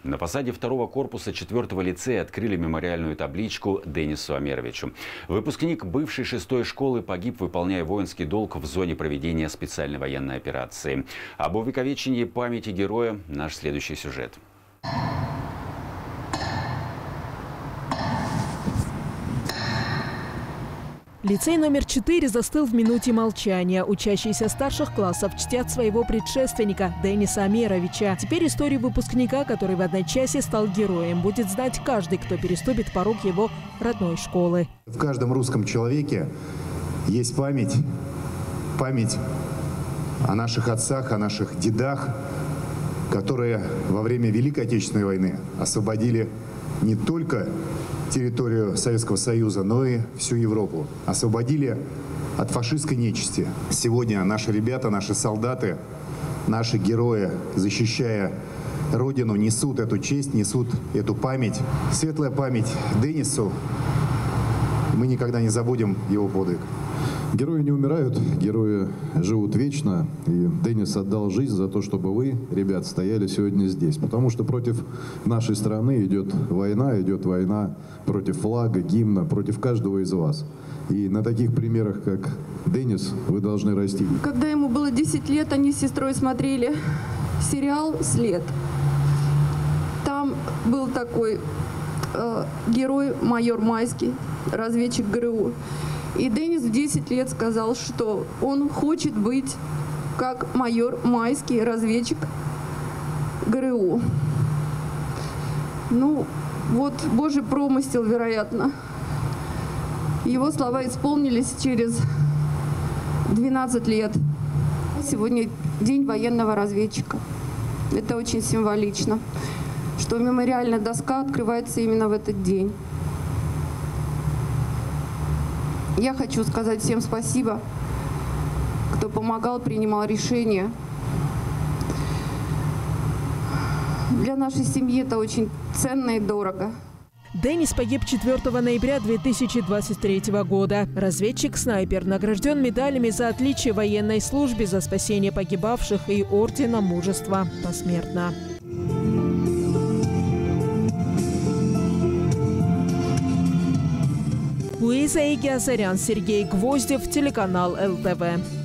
На фасаде второго корпуса 4-го лицея открыли мемориальную табличку Денису Амеровичу. Выпускник бывшей 6-й школы погиб, выполняя воинский долг в зоне проведения специальной военной операции. Об увековечении памяти героя наш следующий сюжет. Лицей номер 4 застыл в минуте молчания. Учащиеся старших классов чтят своего предшественника Дениса Амеровича. Теперь историю выпускника, который в одночасье стал героем, будет знать каждый, кто переступит порог его родной школы. В каждом русском человеке есть память о наших отцах, о наших дедах, которые во время Великой Отечественной войны освободили не только территорию Советского Союза, но и всю Европу. Освободили от фашистской нечисти. Сегодня наши ребята, наши солдаты, наши герои, защищая Родину, несут эту честь, несут эту память. Светлая память Денису. Мы никогда не забудем его подвиг. Герои не умирают, герои живут вечно. И Денис отдал жизнь за то, чтобы вы, ребят, стояли сегодня здесь. Потому что против нашей страны идет война против флага, гимна, против каждого из вас. И на таких примерах, как Денис, вы должны расти. Когда ему было 10 лет, они с сестрой смотрели сериал «След». Там был такой герой майор Майский, разведчик ГРУ. И Денис в 10 лет сказал, что он хочет быть как майор Майский, разведчик ГРУ. Ну, вот Божий промысел, вероятно. Его слова исполнились через 12 лет. Сегодня день военного разведчика. Это очень символично, что мемориальная доска открывается именно в этот день. Я хочу сказать всем спасибо, кто помогал, принимал решения. Для нашей семьи это очень ценно и дорого. Денис погиб 4 ноября 2023 года. Разведчик-снайпер награжден медалями за отличие в военной службе, за спасение погибавших и орденом мужества посмертно. Луиза Игиазарян, Сергей Гвоздев, телеканал ЛТВ.